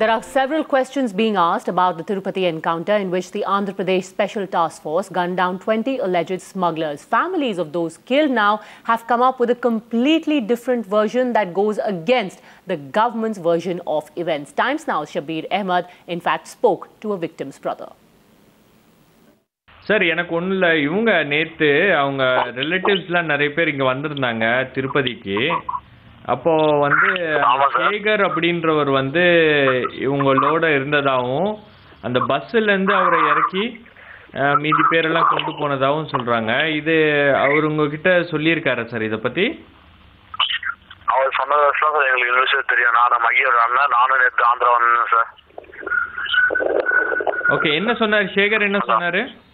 There are several questions being asked about the Tirupati encounter in which the Andhra Pradesh Special Task Force gunned down 20 alleged smugglers. Families of those killed now have come up with a completely different version that goes against the government's version of events. Times Now's Shabir Ahmed, in fact, spoke to a victim's brother. Sir எனக்கு ஒன்றும் இல்லை, இவங்க நேற்று அவங்க ரிலேட்டிவ்ஸ்லாம் நிறைய பேர் இங்கே வந்திருந்தாங்க திருப்பதிக்கு. அப்போது வந்து சேகர் அப்படின்றவர் வந்து இவங்களோட இருந்ததாகவும் அந்த பஸ்ஸுலேருந்து அவரை இறக்கி மீதி பேரெல்லாம் கொண்டு போனதாகவும் சொல்கிறாங்க. இது அவர் உங்ககிட்ட சொல்லியிருக்காரா சார் இதை பற்றி? அவர் சொன்னது சார் எங்களுக்கு நியூஸே தெரியும். நானும் மகியோட அண்ணன், நானும் நேற்று ஆந்திரா வந்தேன் சார். ஓகே, என்ன சொன்னார் சேகர், என்ன சொன்னார்?